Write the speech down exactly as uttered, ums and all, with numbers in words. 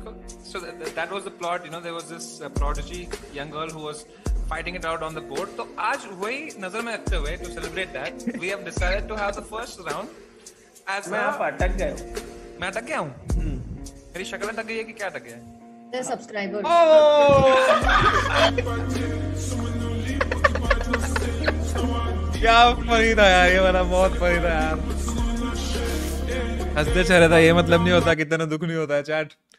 देखो, so that, that was the plot, you know, there was this uh, prodigy young girl who was fighting it out on the board. तो आज वही नजर में रखते हुए to celebrate that, we have decided to have the first round as मैं आप अटक गए हो. मैं अटक गया हूँ. मेरी शक्ल अटक गई है कि क्या अटक गया है? The subscribers. क्या फनी था यार ये वाला, बहुत फनी था यार. हंसते चेहरे था, ये मतलब नहीं होता कि तेरा दुख नहीं होता है चैट.